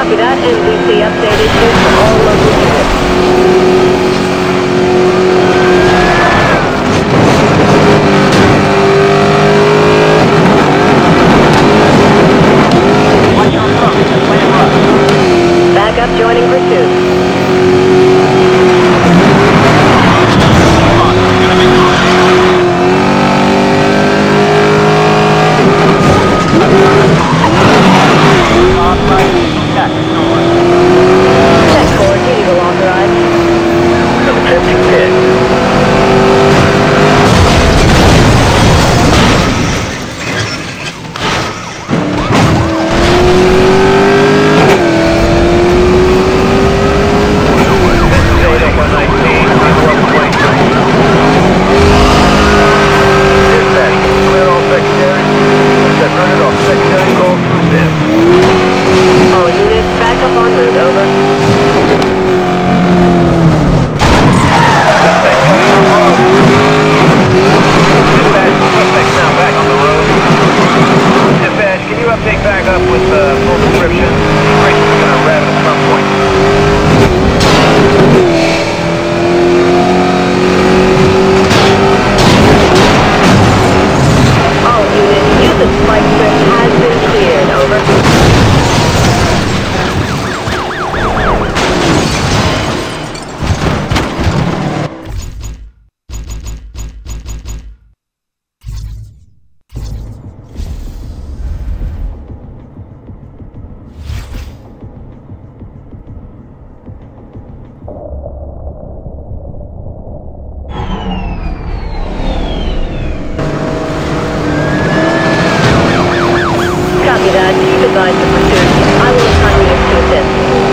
Copy that. NBC update issued for all local units. Watch your approach. Plan right. Backup joining pursuit. Check for vehicle authorized. Attempting pit. All units, backup en route, over. Suspect now back on the road. Dispatch, can you update back up with full description? Brace's gonna rev at some point. All units, use of spike strip has been cleared, over. Copy that. Keep advised of pursuit. I will assign units to assist.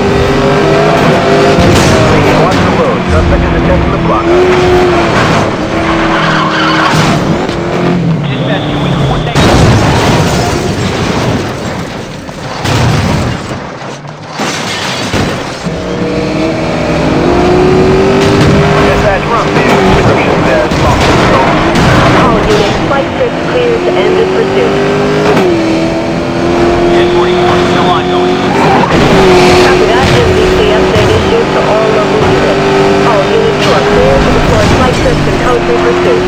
Watch the road. Suspect is attempting the blocker. Dispatch, can we coordinate? Dispatch, run vehicle description as possible. All units, spike strip cleared to end this pursuit. 1044, still ongoing. Copy that. NBC update issued to all local units. All units, you are cleared to deploy spike strips and code 3 pursuit.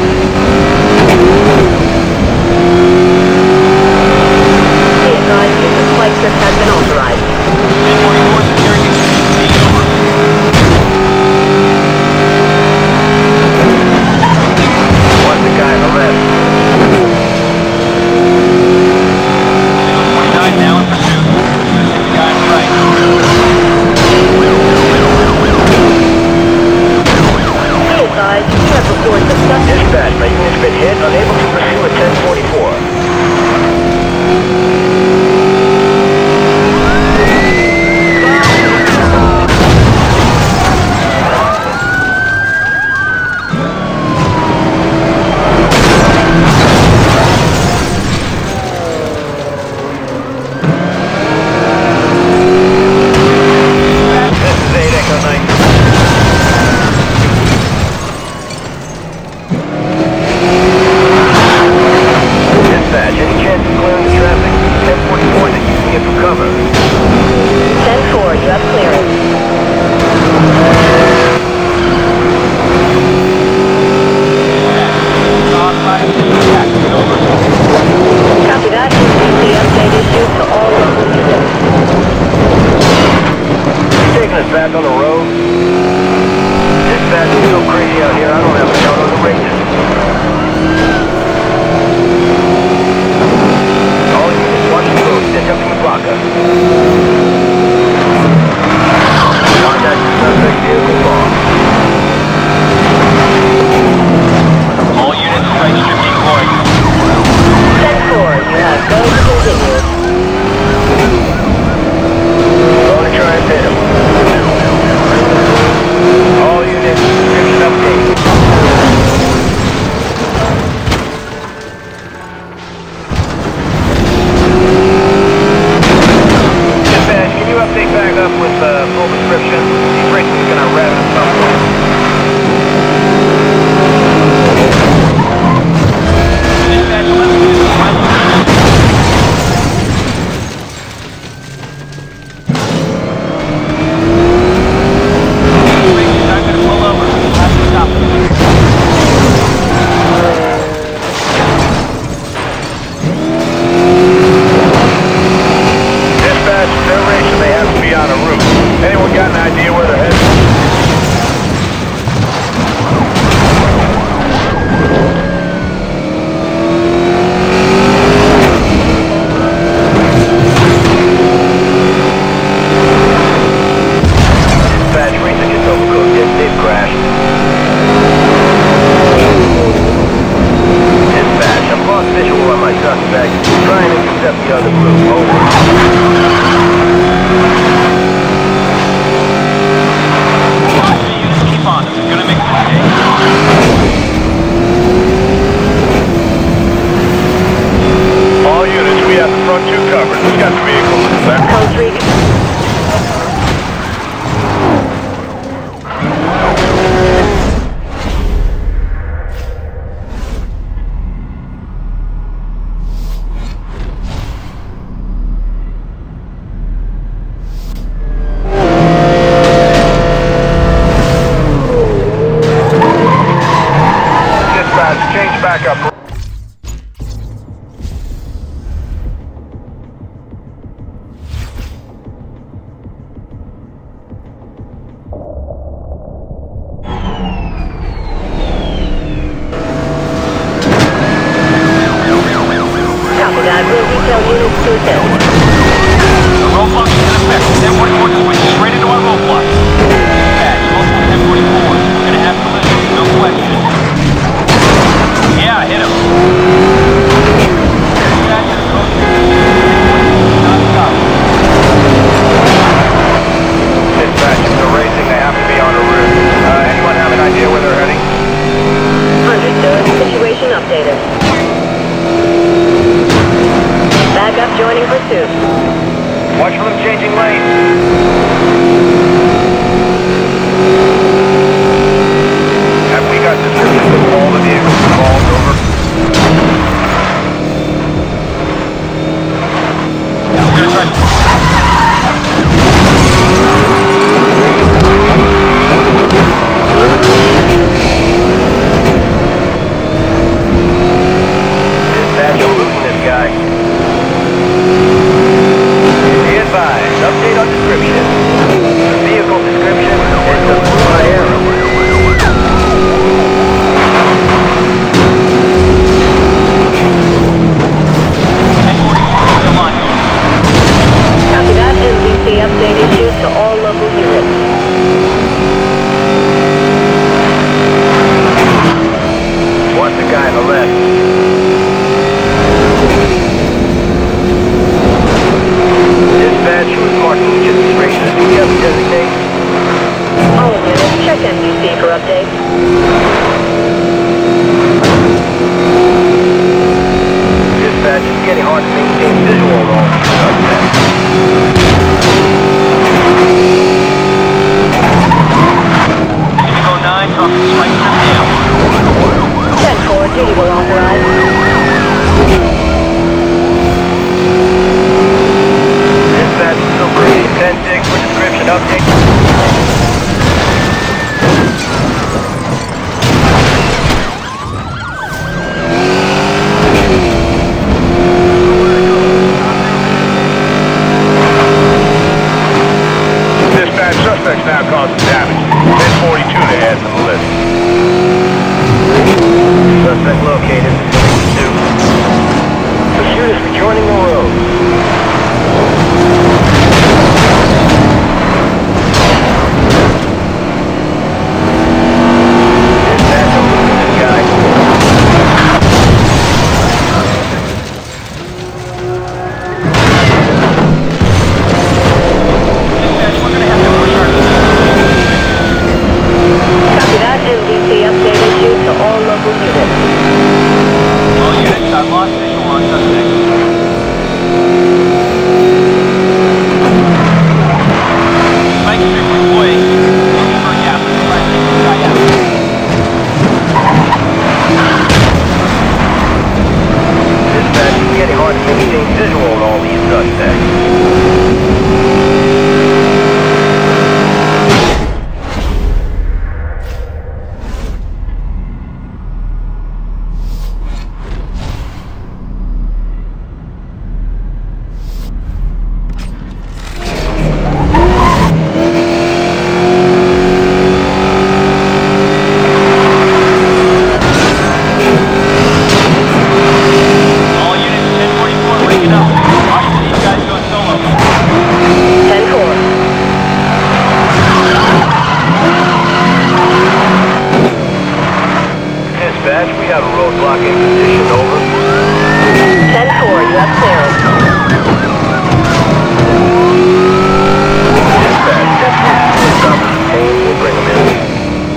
Be advised, use of spike strips has been authorized. 1044, securing it. Taking over. What's the guy in the left? 649 now in pursuit. Hit the guy on the right. Be advised, you have reports of suspect. Dispatch, my unit's been hit, unable to pursue at 1044. This is 8 Echo 9. Dispatch, any chance of clearing the traffic? 1044 that using it for cover. 10-4, you have clearance. Copy that. NBC update issued to all local units. You taking us back on the road? Dispatch, it's so crazy out here, I don't have a count on the radio. All units, watch the road, detecting the blocker. Watch for them changing lanes. Have we got descriptions of all the vehicles involved? Over. Dispatch, I'm losing this guy. Be advised, update on description. The vehicle description is the Blue Arrow. Copy that. NBC update issued to all local units. Watch the guy on the left. Dispatch, who is marking each of these races? Do we have a designate? All units, check NBC for updates. Dispatch, it's getting hard to maintain visual on all these suspects. Indigo 9, talking Spike Trip now. 10-4, duty will authorize. Dispatch, still breathing. 10-6 for description update. Dispatch, suspects now causing damage. 1042 to add to the list. Suspect located. Pursuit. Pursuit is rejoining the road. Dispatch, I'm losing this guy. Dispatch, we're gonna have to push our Copy that. NBC update issued to all local units. all units. I lost visual on suspect. Spike Trip deploying. Looking for a gap. Let's try to take this guy out. Dispatch, it's getting hard to maintain visual on all these suspects. All units, 1044, waking up. Watch for these guys go solo. 10-4. Dispatch, we have a roadblock in position, over. 10-4, you have clearance. Dispatch, that's stop the pain, we'll bring them in.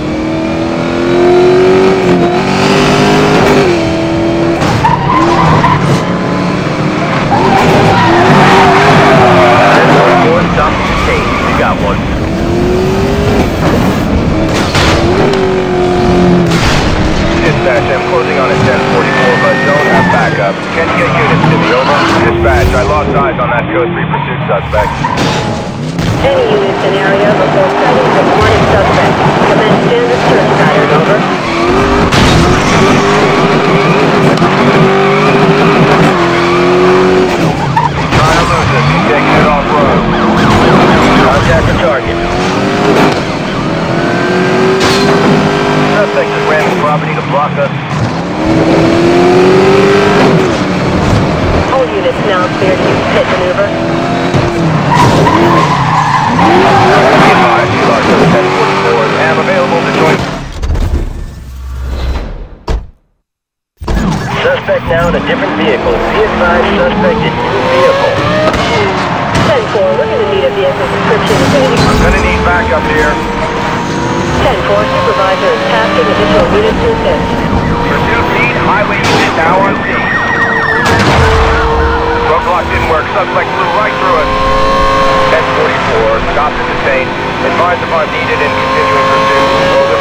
Stop the pain, we got one. Dispatch, I'm closing on a 1044, but don't have backup. Can you get units to me, over? Dispatch, I lost eyes on that code 3 pursuit suspect. Any units in area before sighting of wanted suspect. Commence standard search pattern, over. Trying to lose us, he's taking it off-road. Contact the target. Suspect is ramming property to block us. All units now cleared to use pit maneuver. Be advised, you lost us 1044. Am available to join. Suspect now in a different vehicle. Be advised, suspect in new vehicle. 10-4, we're going to need a vehicle description available. I'm gonna need backup here. 10-4, supervisor is tasking additional units to assist. Pursuit lead, highway unit now on scene. Roadblock didn't work. Suspect flew right through us. 1044, stopped and detained. Advise upon needed and continuing pursuit. Over.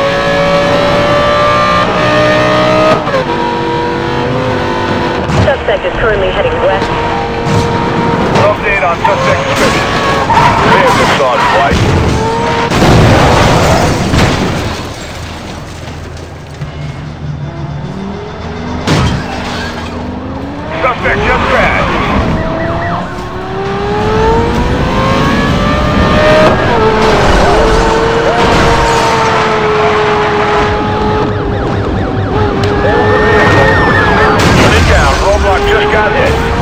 Suspect is currently heading west. Update on suspect description. Vehicle saw twice. Suspect just crashed. Put it down. Roadblock just got hit.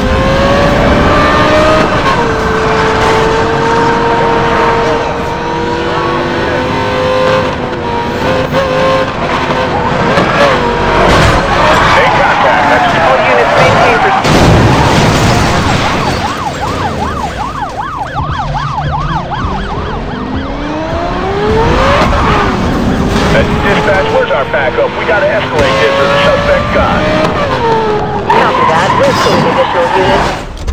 Dispatch, where's our backup? We gotta escalate this or the suspect gone. Copy that. We're sending additional units.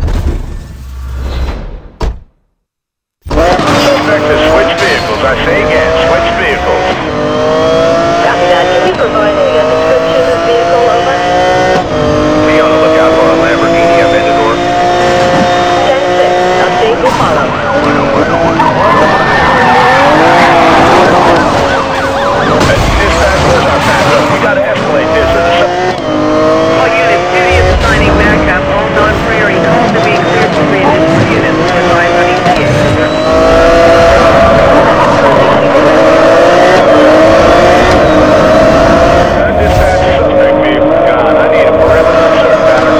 Suspect has switched vehicles. I say again, switched vehicles. Copy that. Can you provide a description of the vehicle, over? Be on the lookout for a Lamborghini Aventador. 10-6. Update will follow. Dispatch, where's our backup? We gotta escalate this or the suspect. All units, duty is assigning backup. All non-priority calls are being cleared for additional units. Advise on ETA. Dispatch, suspect vehicle gone. I need a perimeter search pattern.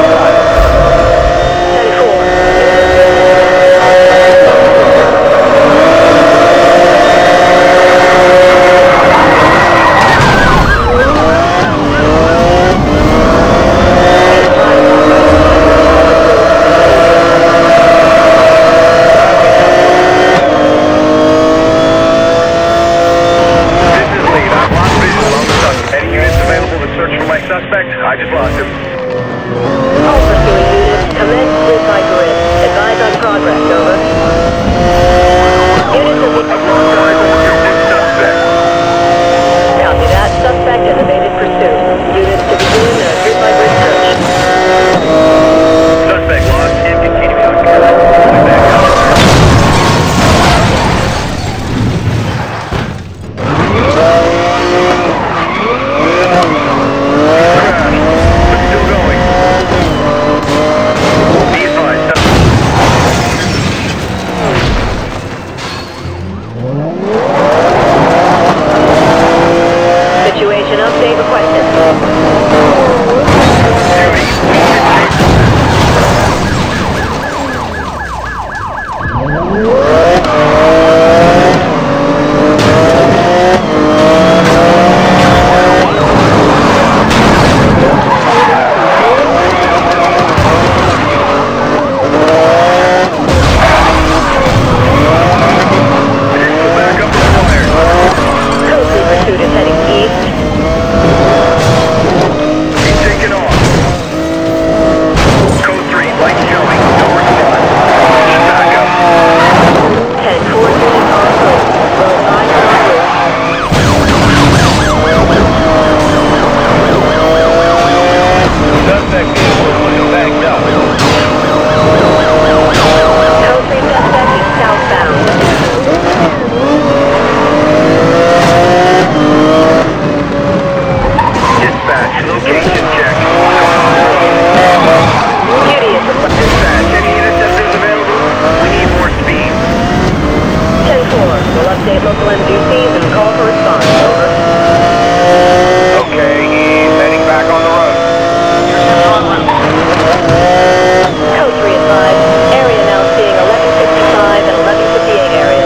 10-4. I just lost him. All pursuing units, commence grid by grid. Advise on progress, over. Units will be Suspect. Copy that. Suspect has evaded pursuit. Units to begin a grid by grid search. Suspect lost and continuing on course. Still going. Be advised. Situation update requested. Pursuit is heading east. Take it off. Code 3, light showing. No response. Back up. 10-4 units on route. Road 9 on route. Suspect vehicle was backed up. Code 3 suspect is southbound. Dispatch, location check. Duty is requested. Dispatch, any interceptors available? We need more speed. 10-4. We'll update local MDCs and call for response. Over. Okay, he's heading back on the road. Code 3 advised. Area now seeing 1155 and 1158 areas.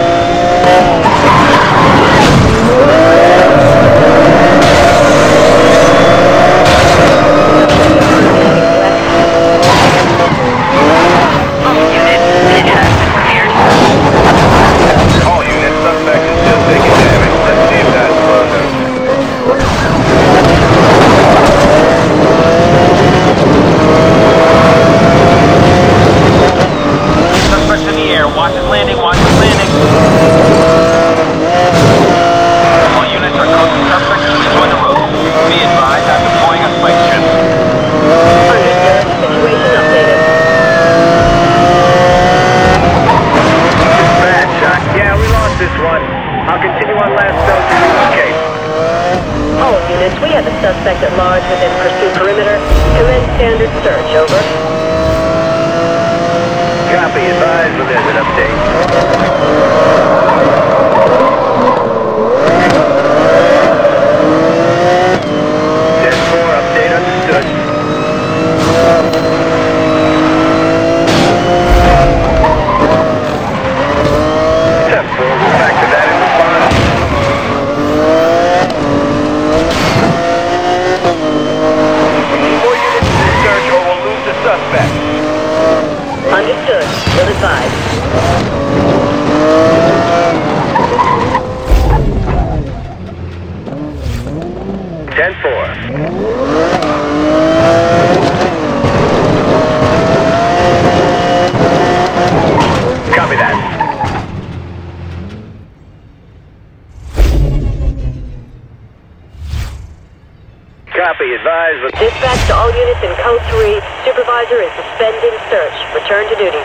All units, suspect is still taking damage. Let's see if that's further. Suspects in the air. Watch his landing. Watch update. 10-4, update understood. 10-4, we'll factor that in response. 4 units to search or we'll lose the suspect. Understood. Will advise. 10-4. Copy that. Copy, advise. Dispatch to all units in Code 3. Supervisor is suspending search. Return to duty.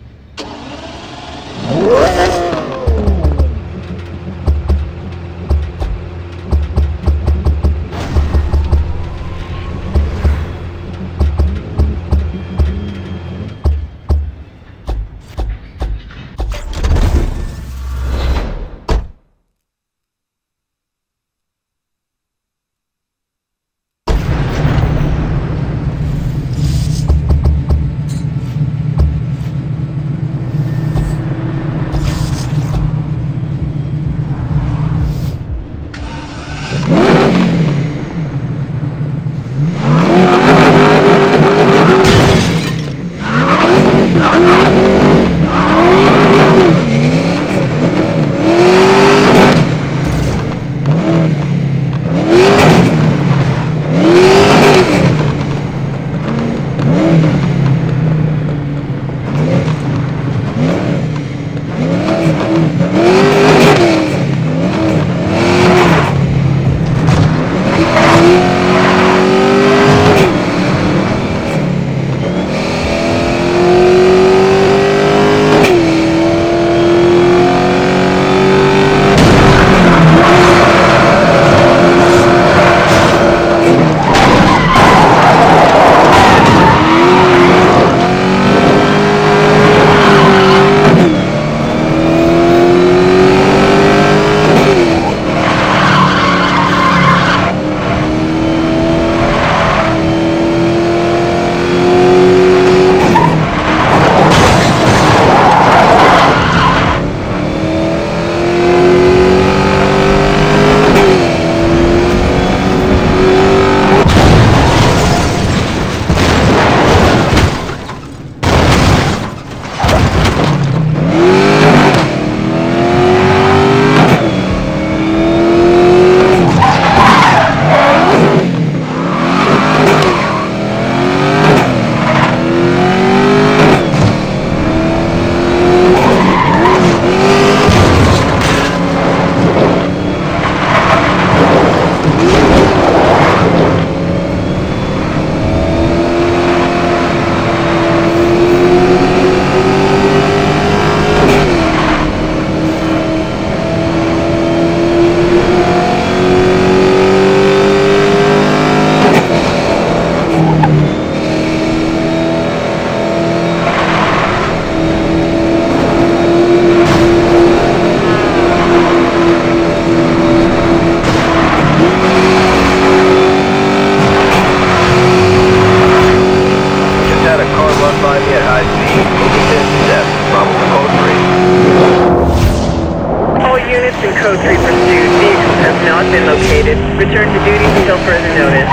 Return to duty until further notice.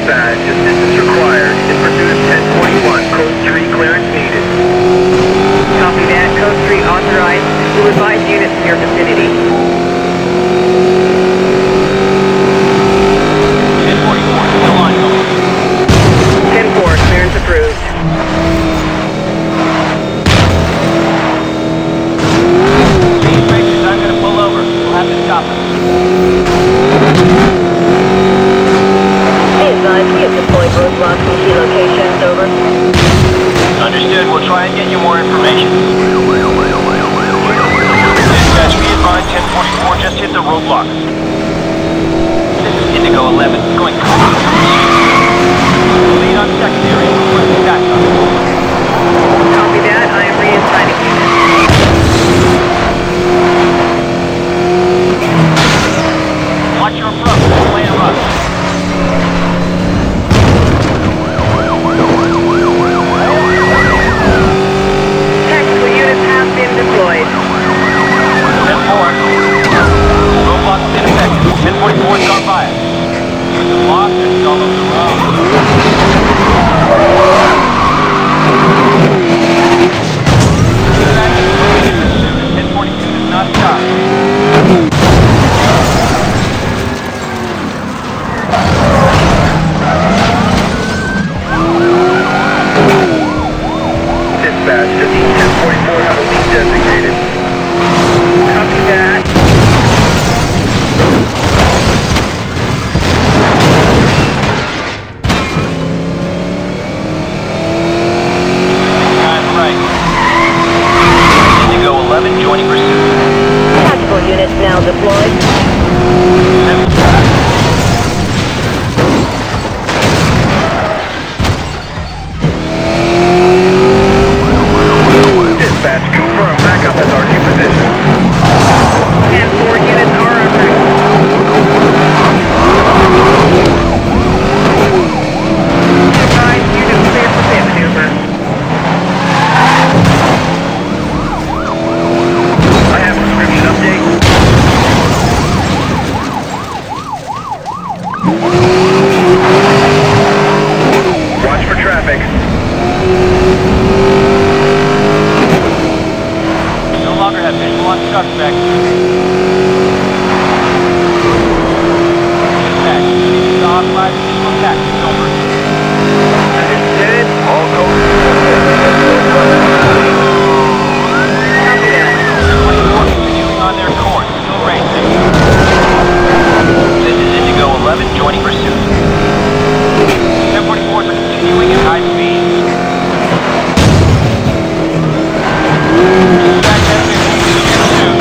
Dispatch, assistance required. In pursuit of 1041, code 3 clearance needed. Copy that. Code 3 authorized. We'll advise units in your vicinity. 1044, still on hold. 10-4, clearance approved. These racers aren't going to pull over. We'll have to stop them. Be advised, we have deployed roadblocks in key locations, over. Understood. We'll try and get you more information. Dispatch, be advised, 1044 just hit the roadblocks. This is Indigo 11, going clear. Lead on secondary, requesting backup. Copy that. I am reassigning units. Watch your approach. Play a rush. Tactical units have been deployed. 10-4. Roadblock's ineffective. 1044's gone by us. Use the block to stall over the road. Pursuit. 1042 does not stop. Dispatch, 1044 have a lead designated. Copy that. Time right. Indigo 11 joining pursuit. Tactical units now deployed. Dispatch, confirm backup at our new position. 10-4 units are en route. Advise units clear for pit maneuver. I have description update. Watch for traffic. No longer have visual on suspect. Dispatch, proceeding to authorize additional tactics, over. Understood. All code. Copy that. 1024 continuing on their course, still racing. This is Indigo 11 joining pursuit. 1044s are continuing at high speed. Dispatch has been continuing pursuit.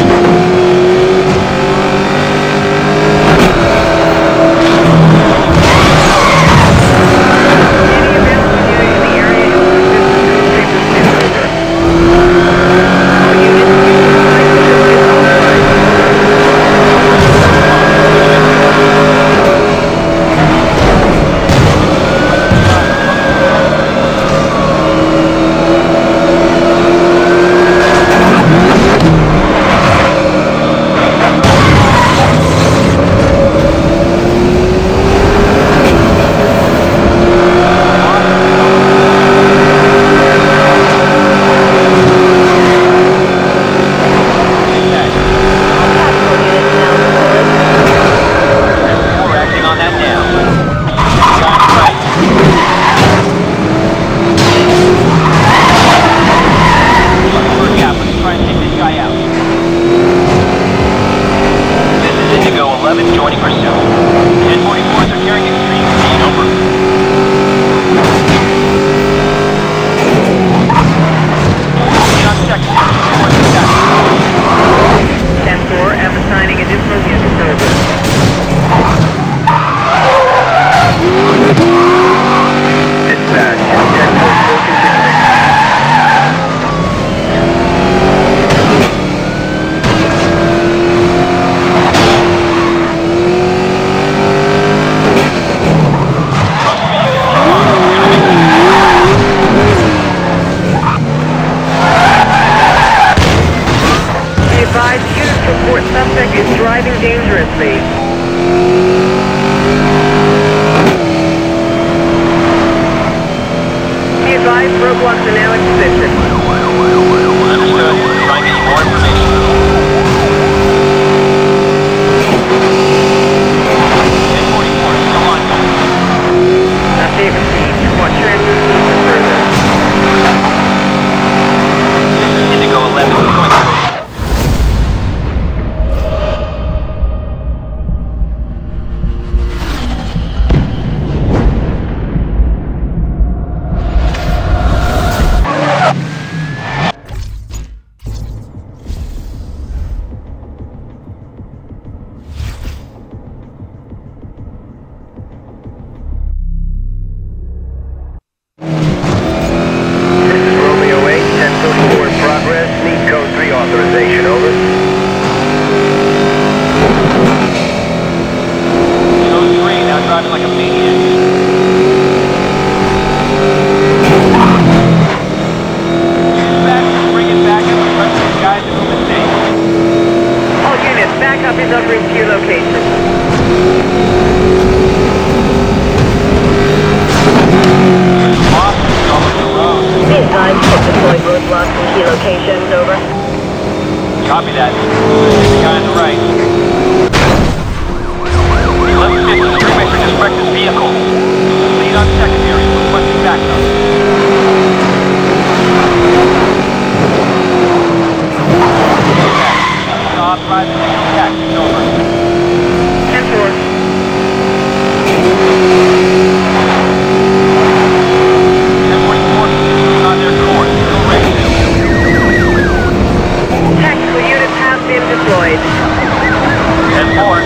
maniacs. Dispatch is bringing backup because these guys have been mistaken. All units, backup is en route to your location. Officers all over the road. Be advised, have deployed roadblocks and key locations, over. Copy that. The guy on the right. 1150 Freeway for this reckless vehicle. Lead on secondary, requesting backup. Authorized initial tactics, over. 10-4. 1044 continuing on their course. Still ready. Tactical units have been deployed. 10-4.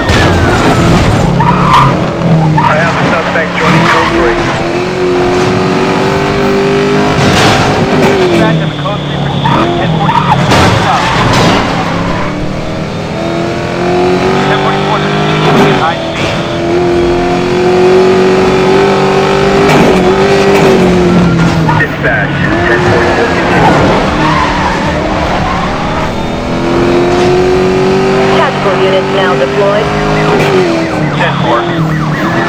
I have the suspect joining code 3. Dispatch have a code 3 pursuit. 1046 west south. 1044 is continuing at high speed. Dispatch, 1044 continuing. Tactical units now deployed. 10-4.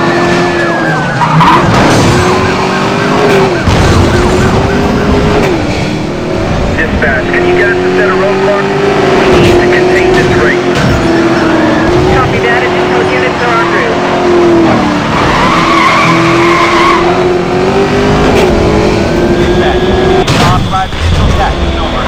Dispatch, can you get us a set of roadblocks? We need to contain this race. Copy that. Additional units are en route. Dispatch, authorized initial tactics, over.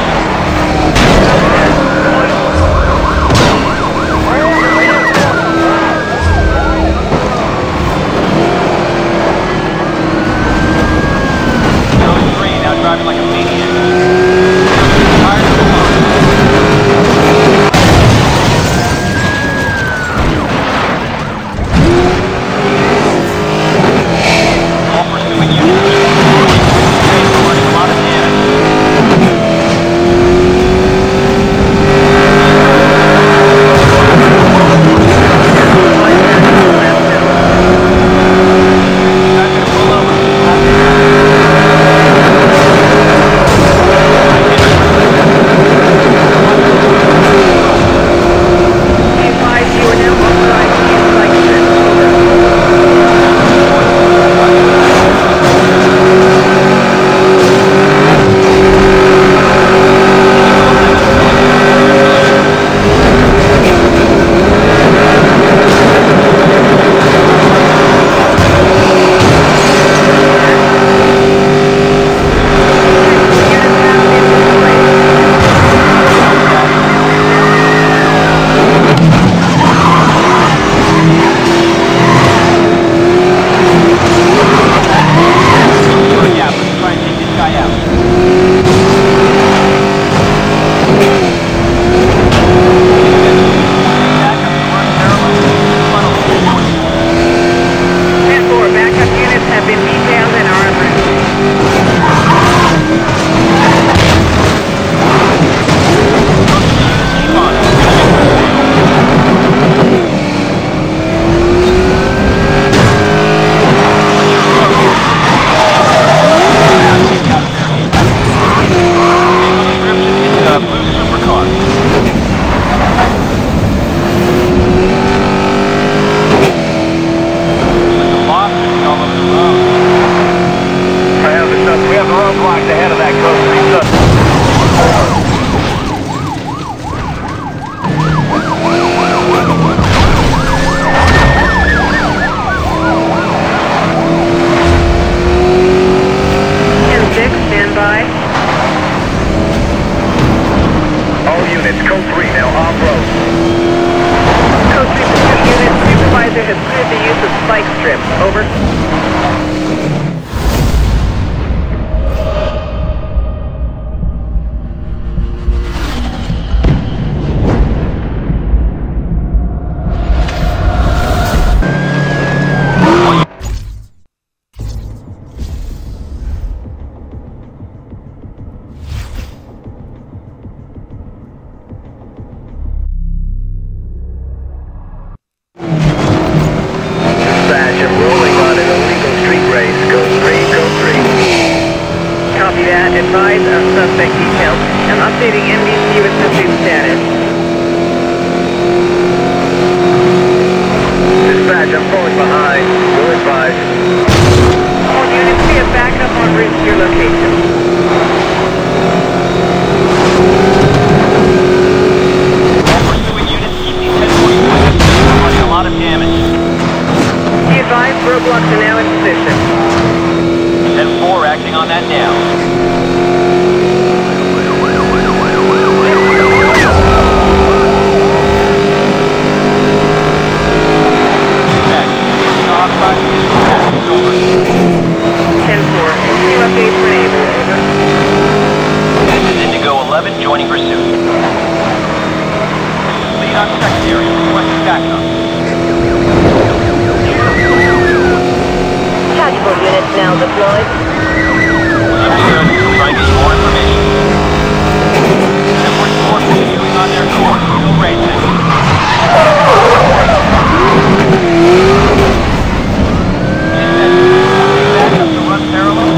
Code 3 now driving like a maniac. Tired of the road. All pursuing units. We're running a lot of damage. Guys gonna pull over. Be advised, you are now authorized to use flight strips, over. Units have been deployed. Yeah, let's try and take this guy out. Backup towards parallel. Funnel. 10-4, backup units have been detailed and are en route. Keep on. Vehicle description is a blue supercar. There's some losses all over the road. I have the suspect. We have the roadblocks ahead of that code 3 suspect. Stand by. All units, code 3 now off-road. Code 3 pursuit unit, supervisor has cleared the use of spike strips, over. Dispatch, I'm rolling on suspect details. I'm updating MDC with pursuit status. Dispatch, I'm falling behind. Will advise. All units, we have backup en route to your location. All pursuing units, EC-1044 is running a lot of damage. Be advised, roadblocks are now in position. 10-4 acting on that now. Dispatch, outside the dispatch, over. 10-4, team update for enable, over. This is Indigo 11 joining pursuit. Lead on secondary, requesting backup. Tactical units now deployed. Understood. Try and get you more information. 1044 continuing on their course. Still racing. Backup to run parallel.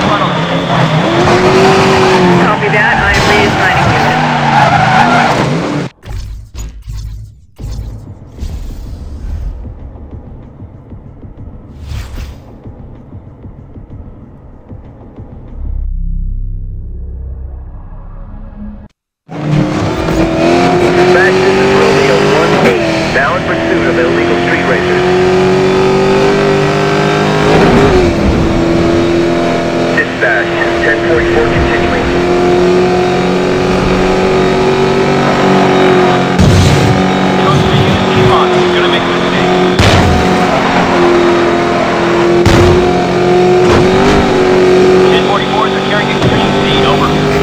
Copy that, I am reassigning units. Dispatch, this is Romeo 1-8, now in pursuit of illegal street racers. Dispatch, 1044 continuing. Those three units keep on. You're gonna make a mistake. 1044s are carrying extreme speed. Over.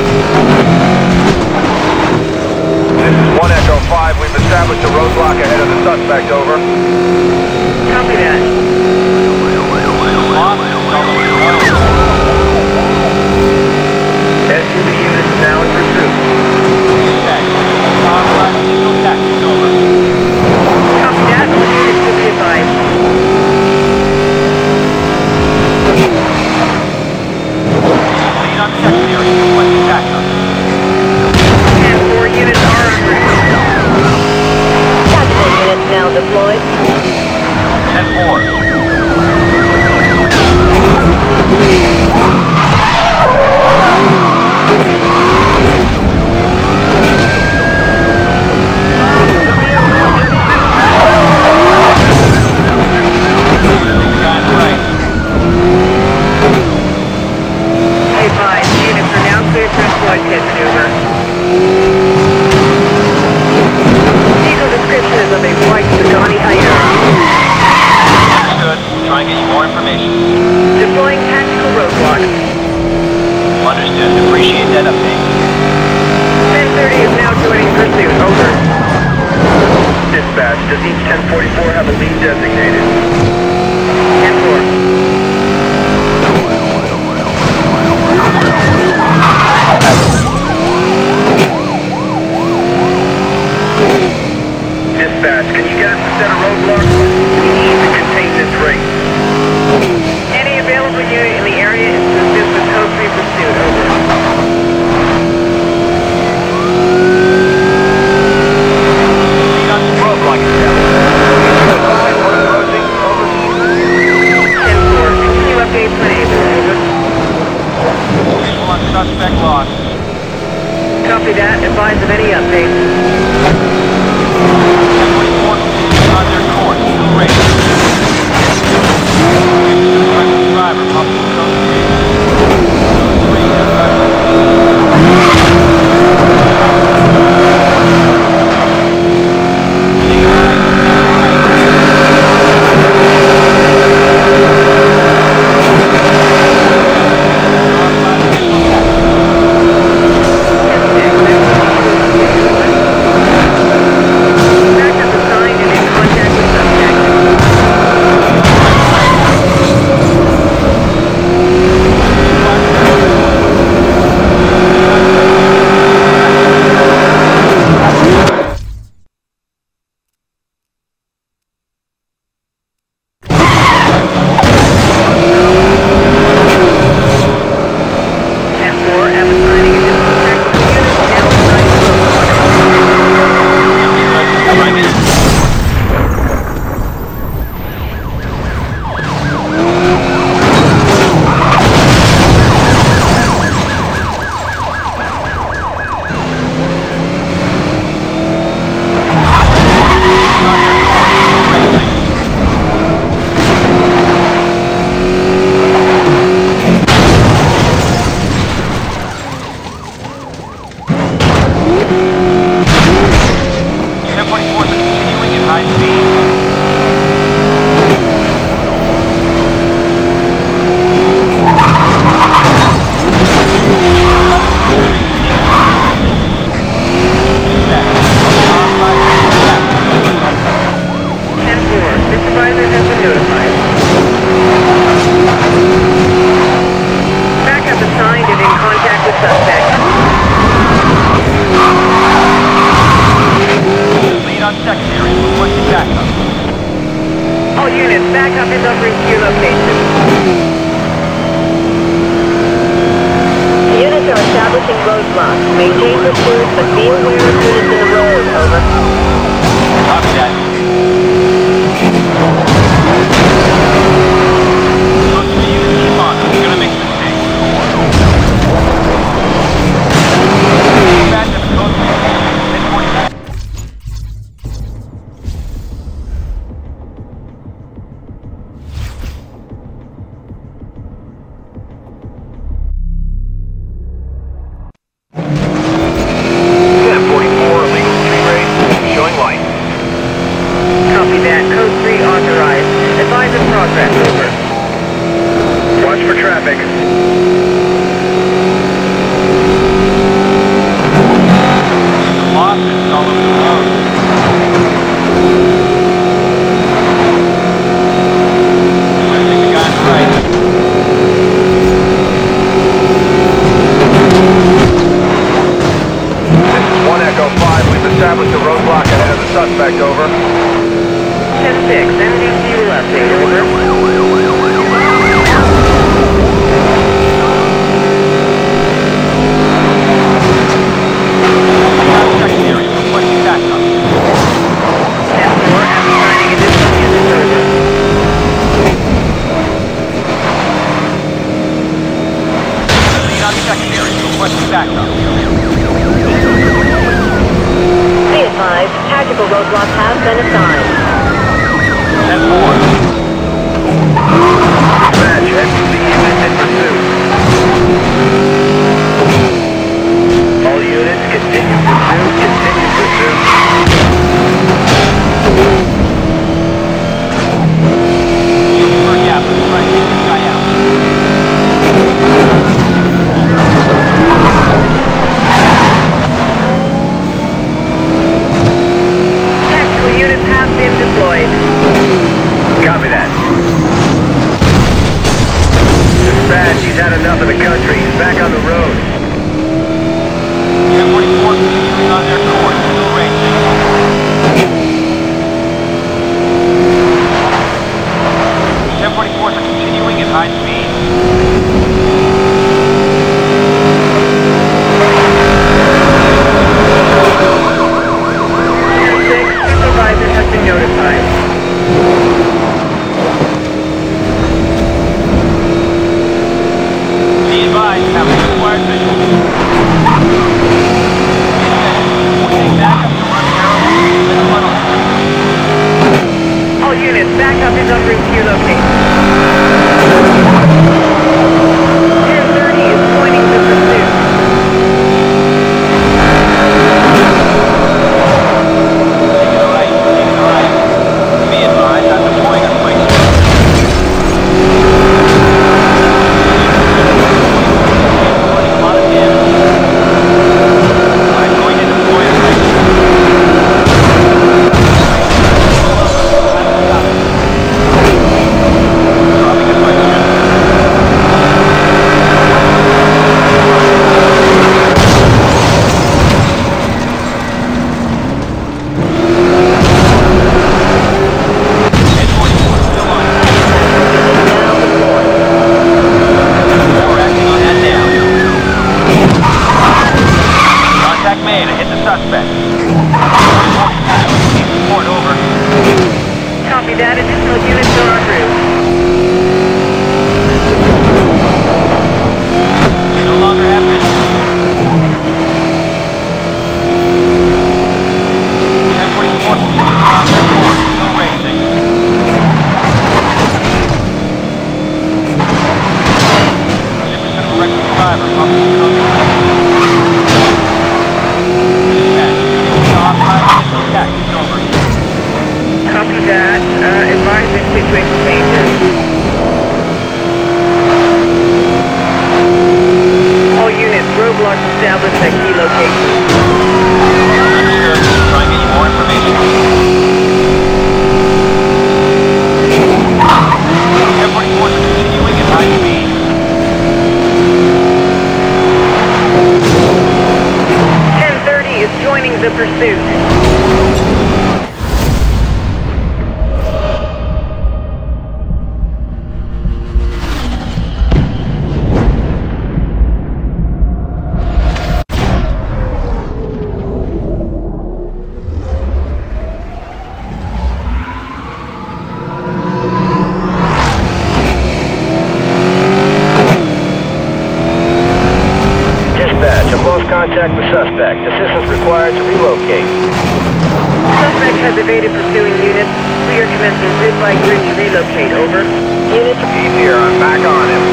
This is 1 Echo 5. We've established a roadblock ahead of the suspect. Over. Copy that. Lost. Solo zero. SUV units now in pursuit. Dispatch. Blacklist initial tactics. Over. Copy that, all units will be advised. Lead on secondary, requesting backup. 10-4 units are en route. Tactical units now deployed. 10-4. Be advised, units are now cleared for exploit pit maneuver. Vehicle description is of a white Pagani Hyundai. Understood. Try and get you more information. Deploying tactical roadblocks. Understood. Appreciate that update. 1030 is now joining pursuit. Over. Dispatch, does each 1044 have a lead designated? 10-4. Dispatch, can you get us a set of roadblocks? We need to contain this race. Any available unit in the area is to assist with code 3 pursuit. Over. Lead on roadblock established. Approaching. Over. Dispatch, he's had enough of the country. He's back on the road. 1044 continuing on their course, still racing. 1044s are continuing at high speed. Supervisor has been notified. Be advised, have required visual. Take backup to run arrow. All units, backup is en route to your location. 1030 is pointing to pursuit. Be advised, I'm deploying a quick stop. A lot of damage. I'm going to deploy a quick dropping a quick stop. We're acting on that now. Contact made. I hit the suspect. Need support, over. Copy that. Additional units are en route. We no longer have vision. 1044 continuing on their course. Still racing. Reckless driver, possible dispatch, authorized missile tactics, over. Copy that. Advising situation changes. All units, roadblocks established at key locations. Understood. Try and get you more information. 1044 is continuing at high speed. 1030 is joining the pursuit. Dispatch, I've lost contact with suspect. Assistance required to relocate. Suspect has evaded pursuing units. We are commencing grid by grid to relocate. Over. Units, he's here. I'm back on him.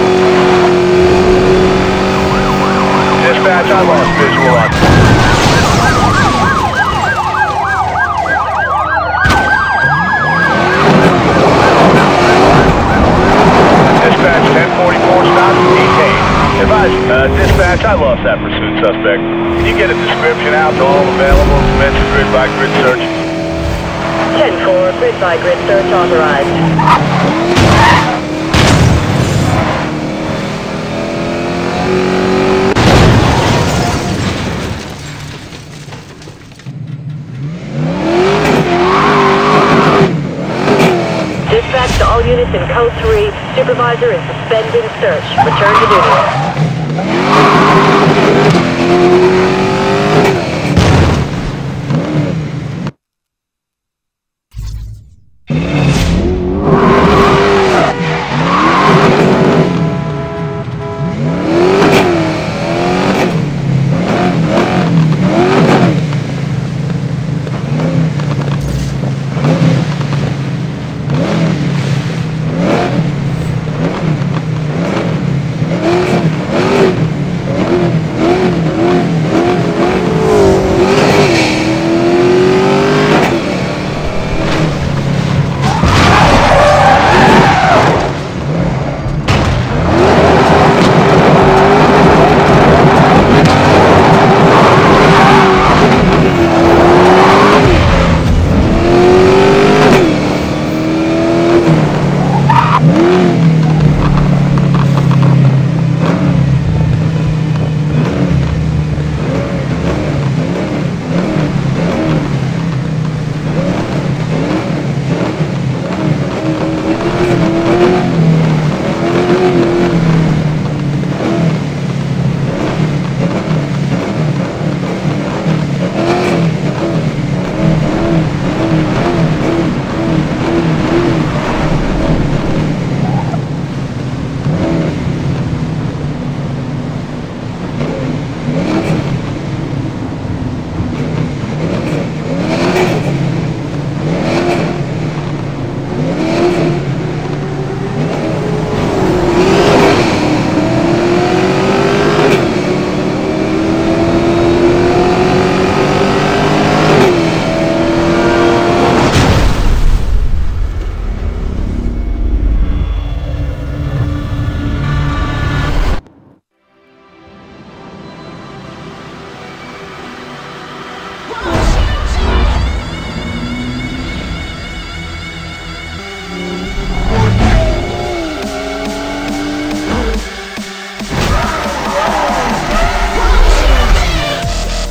Dispatch, I lost visual on. Dispatch, 1044 stops detained. Advise, dispatch, I lost that pursuit suspect. Can you get a description out to all available and commence a grid by grid search? 10-4, grid by grid search authorized. Dispatch to all units in Code 3. Supervisor is suspending search. Return to duty.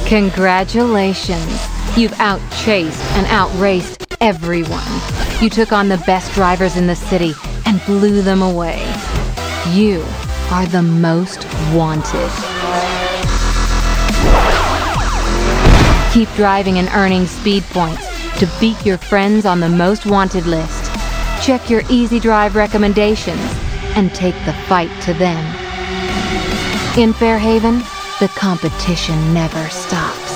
Congratulations. You've outchased and outraced everyone. You took on the best drivers in the city and blew them away. You are the most wanted. Keep driving and earning speed points to beat your friends on the most wanted list. Check your easy drive recommendations and take the fight to them. In Fairhaven, the competition never stops.